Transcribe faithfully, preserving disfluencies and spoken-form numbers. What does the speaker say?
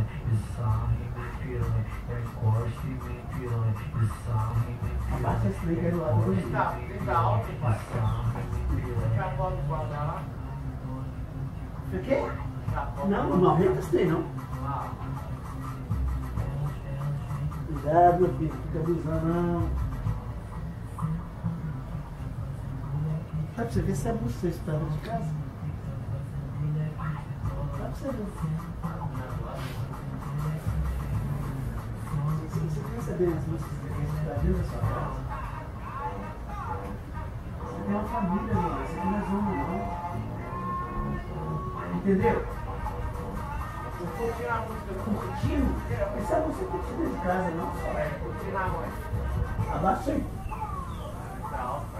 Abaixa esse link aí do lado. Fica, fica alto, pai. Fica a foto do quadro lá. O quê? Não, não aumenta isso daí não. Cuidado, meu filho, fica abusando não. Dá pra você ver se abusa você está dentro de casa? Dá pra você ver. Você quer saber as músicas que está dentro da sua casa? Você tem uma família, mano. Você tem mais uma, não. Entendeu? Curtindo a música. Curtindo? Essa música é curtida de casa, não? É, curtindo a mãe. Abaixa aí. Tá alto.